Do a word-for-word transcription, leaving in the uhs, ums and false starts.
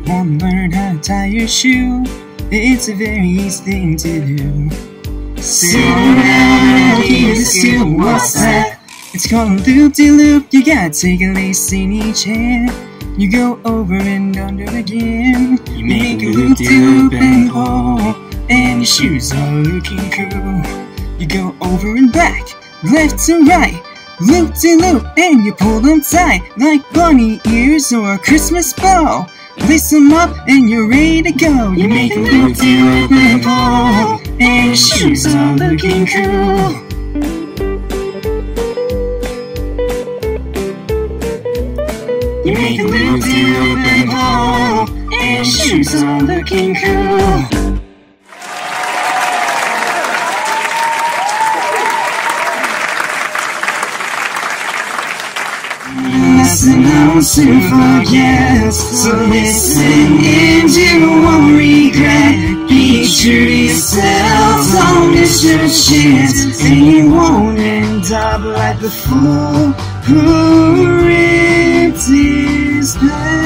Wanna learn how to tie your shoe? It's a very easy thing to do. Sit around and here's a stew. What's that? It's called a loop-de-loop. You gotta take a lace in each hand. You go over and under again. You make a loop-de-loop and pull, and your shoes are looking cool. You go over and back, left to right, loop-de-loop, and you pull them tight like bunny ears or a Christmas bow. Lace them up and you're ready to go. You make a loop-de-loop and pull, and your shoes are looking cool. You make a loop-de-loop and pull, and your shoes are looking cool. Lesson I'll soon forget, so listen and you won't regret. Be true to yourself, don't miss your chance, and you won't end up like the fool who ripped his pants.